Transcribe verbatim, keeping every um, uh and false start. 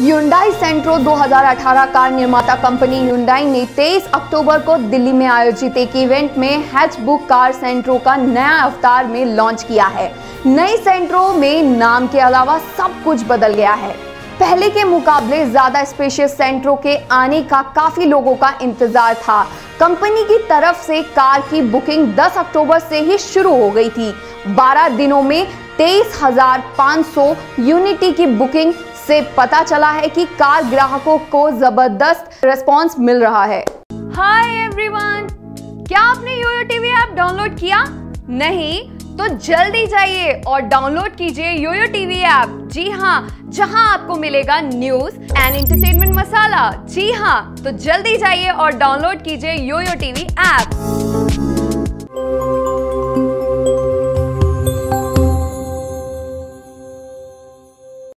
Hyundai Santro दो हज़ार अठारह कार निर्माता कंपनी Hyundai ने तेईस अक्टूबर को दिल्ली में आयोजित एक इवेंट में हैचबैक कार सेंट्रो का नया अवतार में लॉन्च किया है। नई सेंट्रो में नाम के अलावा सब कुछ बदल गया है। पहले के मुकाबले ज्यादा स्पेशियस सेंट्रो के आने का काफी लोगों का इंतजार था। कंपनी की तरफ से कार की बुकिंग दस अक्टूबर से ही शुरू हो गई थी। बारह दिनों में तेईस हज़ार पाँच सौ यूनिटी की बुकिंग से पता चला है कि कार ग्राहकों को जबरदस्त रिस्पांस मिल रहा है। हाय एवरीवन, क्या आपने योयो टीवी ऐप डाउनलोड किया? नहीं तो जल्दी जाइए और डाउनलोड कीजिए योयो टीवी ऐप। जी हाँ, जहां आपको मिलेगा न्यूज एंड एंटरटेनमेंट मसाला। जी हाँ, तो जल्दी जाइए और डाउनलोड कीजिए योयो टीवी ऐप।